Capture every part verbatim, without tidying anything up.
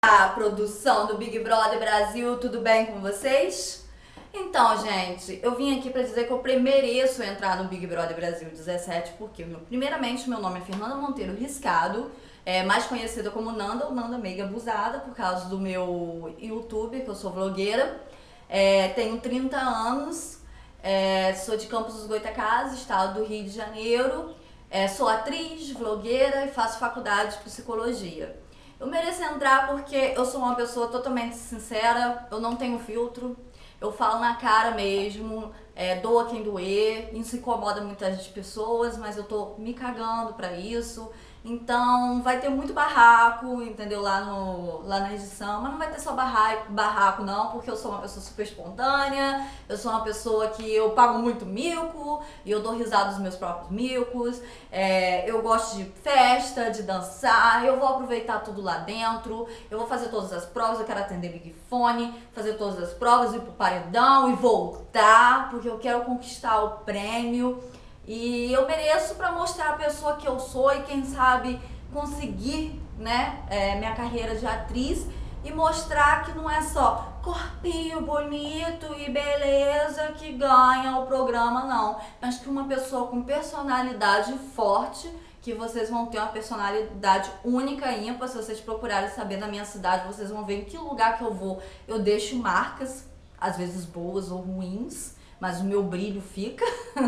A produção do Big Brother Brasil, tudo bem com vocês? Então, gente, eu vim aqui pra dizer que eu mereço entrar no Big Brother Brasil dezessete, porque, meu, primeiramente, meu nome é Fernanda Monteiro Riscado, é, mais conhecida como Nanda ou Nanda Meiga Abusada, por causa do meu YouTube, que eu sou vlogueira. É, tenho trinta anos, é, sou de Campos dos Goytacazes, estado do Rio de Janeiro, é, sou atriz, vlogueira e faço faculdade de psicologia. Eu mereço entrar porque eu sou uma pessoa totalmente sincera, eu não tenho filtro, eu falo na cara mesmo, é, doa quem doer, isso incomoda muitas pessoas, mas eu tô me cagando pra isso. Então vai ter muito barraco, entendeu, lá, no, lá na edição, mas não vai ter só barraco, barraco não, porque eu sou uma pessoa super espontânea, eu sou uma pessoa que eu pago muito mico, e eu dou risada dos meus próprios micos, é, eu gosto de festa, de dançar, eu vou aproveitar tudo lá dentro, eu vou fazer todas as provas, eu quero atender Big Fone, fazer todas as provas, ir pro paredão e voltar, porque eu quero conquistar o prêmio. E eu mereço pra mostrar a pessoa que eu sou e quem sabe conseguir, né, é, minha carreira de atriz e mostrar que não é só corpinho bonito e beleza que ganha o programa, não. Mas que uma pessoa com personalidade forte, que vocês vão ter uma personalidade única e ímpar. Se vocês procurarem saber na minha cidade, vocês vão ver em que lugar que eu vou. Eu deixo marcas, às vezes boas ou ruins, mas o meu brilho fica.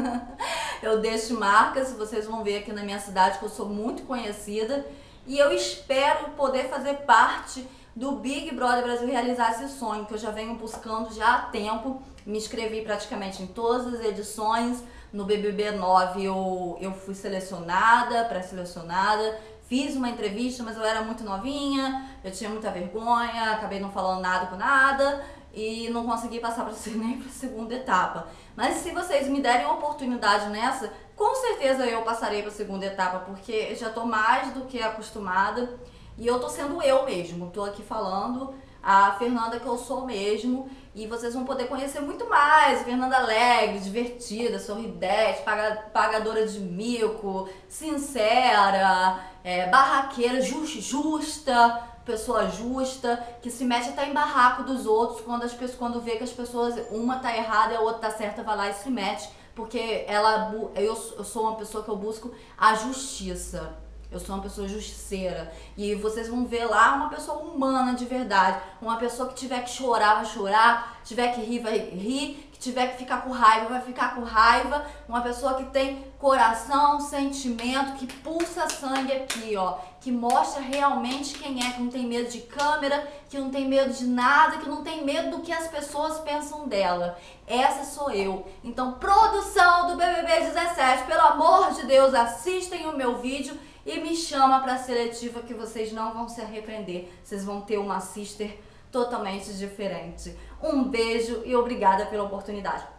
Eu deixo marcas, vocês vão ver aqui na minha cidade que eu sou muito conhecida. E eu espero poder fazer parte do Big Brother Brasil, realizar esse sonho que eu já venho buscando já há tempo. Me inscrevi praticamente em todas as edições. No B B B nove eu, eu fui selecionada, pré-selecionada. Fiz uma entrevista, mas eu era muito novinha, eu tinha muita vergonha, acabei não falando nada com nada e não consegui passar para nem para a segunda etapa. Mas se vocês me derem uma oportunidade nessa, com certeza eu passarei para a segunda etapa, porque já tô mais do que acostumada e eu tô sendo eu mesmo, tô aqui falando a Fernanda que eu sou mesmo, e vocês vão poder conhecer muito mais. Fernanda alegre, divertida, sorridente, pagadora de mico, sincera, é, barraqueira, just, justa, pessoa justa, que se mete até em barraco dos outros quando, as pessoas, quando vê que as pessoas, uma tá errada e a outra tá certa, vai lá e se mete, porque ela, eu, eu sou uma pessoa que eu busco a justiça. Eu sou uma pessoa justiceira. E vocês vão ver lá uma pessoa humana de verdade. Uma pessoa que tiver que chorar, vai chorar. Tiver que rir, vai rir. Que tiver que ficar com raiva, vai ficar com raiva. Uma pessoa que tem coração, sentimento, que pulsa sangue aqui, ó. Que mostra realmente quem é, que não tem medo de câmera, que não tem medo de nada, que não tem medo do que as pessoas pensam dela. Essa sou eu. Então, produção do B B B dezessete, pelo amor de Deus, assistem o meu vídeo e me chama pra seletiva, que vocês não vão se arrepender. Vocês vão ter uma sister totalmente diferente. Um beijo e obrigada pela oportunidade.